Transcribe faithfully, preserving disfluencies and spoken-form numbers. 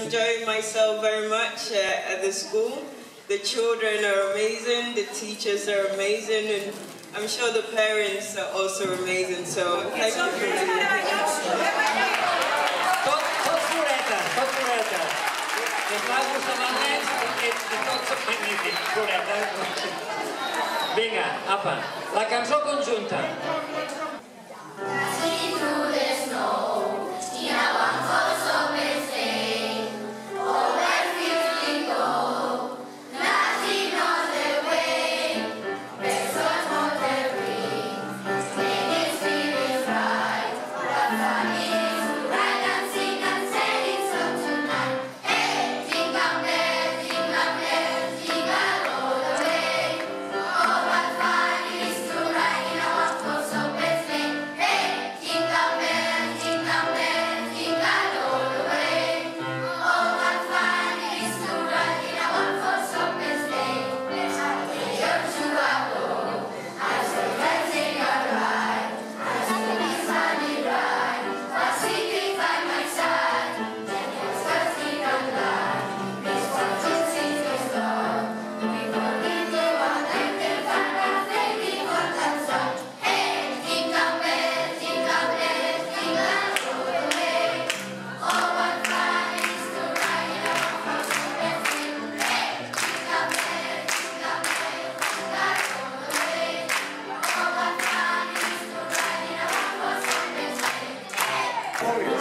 enjoying myself very much uh, at the school. The children are amazing, the teachers are amazing, and I'm sure the parents are also amazing. So thank you for being here. Tot, tot floreta, tot floreta. Els magos de Manresa i tots són magnífics, floreta. Vinga, apa, la cançó conjunta. Warriors.